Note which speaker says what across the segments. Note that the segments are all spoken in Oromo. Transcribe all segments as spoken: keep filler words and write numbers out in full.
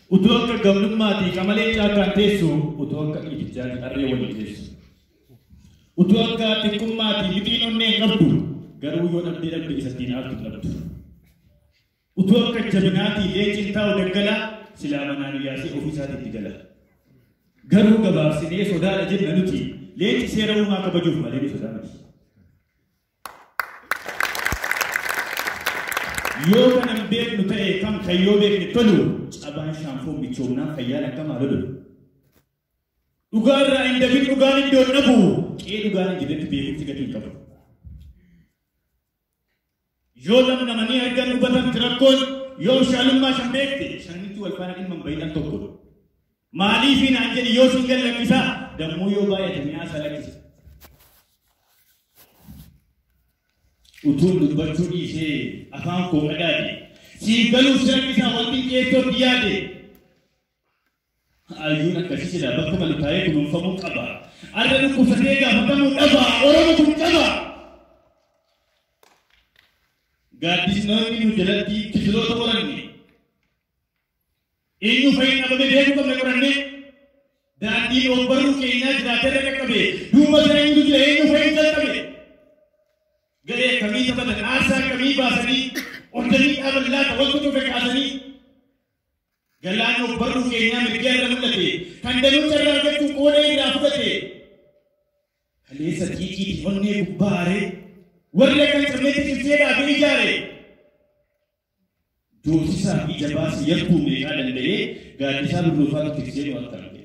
Speaker 1: utuwaka gamnummaati kamalee caakaan teessu utuwaka dhiitichaa qarree waliin teessu utuwaka xiqqummaati lixiin onneen qabdu garuu yoo dhabdee dhabde isattiin aaltu dhabdu utuwaka jabinaati leencin taa'u daggalaa silaa manaan iyaasee ofiisaatiitti gala garuu gabaabsinee sodaadha jenna nuti leenci seera uumaa kabajuuf malee ni sodaa miti yoo kanan beeknu ta'e kam kan yoo beekne tolu cabaan shaanfoon michoomnaa fayyaan akkamaa lolu dhugaarraa hin dabin dhugaan iddoon dhabu qee dhugaan hin jiretti beekumsi gadi hin qabu yoo lam namanii argan hubatan tirakkoon yoo shaalummaa shan beekte shanitti wal faana dhimman bayinan tokko maaliifin aan jedhi yoo sin gallakkisaa dammuu yoo baay'ate mi'aasa lakkisa utuun dubbachuu dhiisee afaan koo qadaade sii galuu sirakkisaa wanti qeessootti yaade ayyuun akkasii jedha bakka maltaa'ee kunuunfamuu qaba arra dhukkubsatee gaafatamuu dhaba oromo kun qaba gaaddisnoonni nu jalatti kisiloota qoranne eenyu fayyina babe beekuu qabne qoranne daandiin obbarruu keenyaa jiraaterra qaqqabe duuba sana hindu jira eenyu fayyina jalqabe garee kamii taphatan aarsaa kamii baasanii ordanii dhaaban laata wal kutuufe kaasanii galaan obbarruu keenyaa mirgaa irra mul'ate kan danuuta irraa argachuu qooda irraa fudhate kaleessa xiiqiiti onnee gubbaare warri akkan cabneetti cimseedhaa fi ijaare doosisaa fi jabaasi yartuu meeqaa danda'ee gaaddisaa birruufaatu tiksee nu akka arge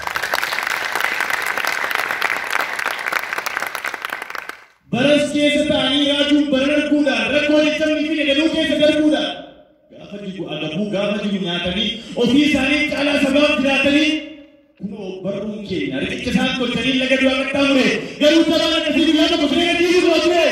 Speaker 1: baras keessa ta'anii raajuun baran arguudhaan rakkoo jechamni fi dadhabuu keessa darbuudhaan gaafa jiru agabuu gaafa jiru nyaatanii ofii isaanii caalaa sabaaf jiraatanii kunoo barruun keenya riqicha isaan tolchanii laga du'aa qaxxaamure garuu sabaan akkasii guyyaa tokko siree gadhiisuu dura ture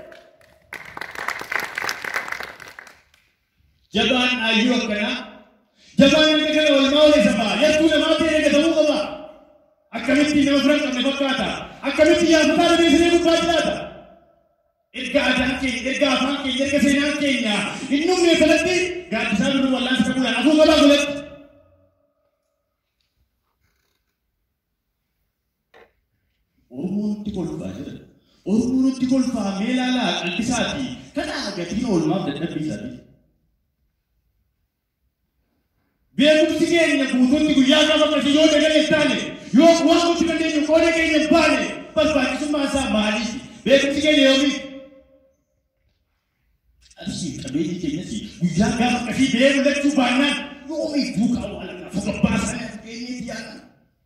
Speaker 1: jabaan aayyuu akkanaa jabaan akka kana walmaa oole sabaa yartuu namaa ta'e eeggatamuu qaba akkamitti nama firan qabne fakkaata akkamitti yaafataa dabeessinee gubbaa jiraata erga adaan keenya erga afaan keenya erga seenaan keenya innumne sanatti gaaddisaa birruu wallaansa ta'uudhaan afuu qabaa godhatti Oromoon itti kolfaa jira Oromoon itti kolfaa meelaalaa qalbisaati kanaa gatiin oolmaaf dadhabbiisaati beekumsi keenya guutuutti guyyaa qaba akkasii yoo dagale taane yoo waan nuti dandeenyu qooda keenya baane barbaachisummaa isaa maaliif beekumsi keenya yoomii asii qabeenyi keenyas guyyaa gaafa akkasii bee mul'achuu baannaan yoomii duukaa waalanaa foga baasanii keenyatti yaalan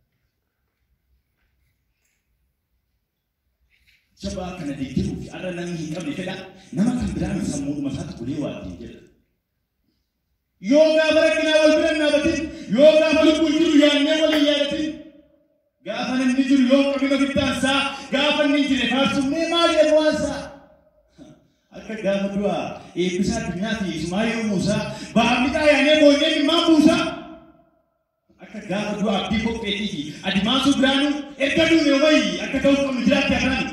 Speaker 1: jabaa kana deeggaruu fi arra namni hin qabne fedha nama kan biraan sammuudhuma isaatti golee waattii jedha yoo gaafa rakkinaa wal biran dhaabatin yoo gaafa lubbuun jiru yaannee waliin yaadatin gaafa namni jiru yoo qabina fittaansaa gaafa inni jire faarsumnee maal jedhu waansaa akka gaafa du'aa eebbisaa addunyaati Ismaayil Muusaa baamixaa yaannee boonyee ilmaan buusaa akka gaafa du'aa abdii qopheetiiti adimaasuu biraanuu erga duune wayii akka ta'uuf qabnu jiraatti akaani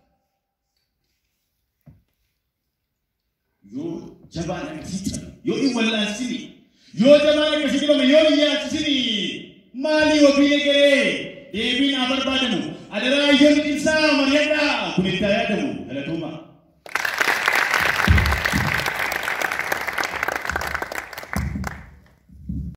Speaker 1: yoo jabaan akkasii cabe yoo in wallaansini yoo jabaan akkasii qabame yoo in yaachisini maalii wabii egeree deebiin haa barbaadamu adaraa ayyoon ibsaa mari'adhaa kun itti haa yaadamu galatooma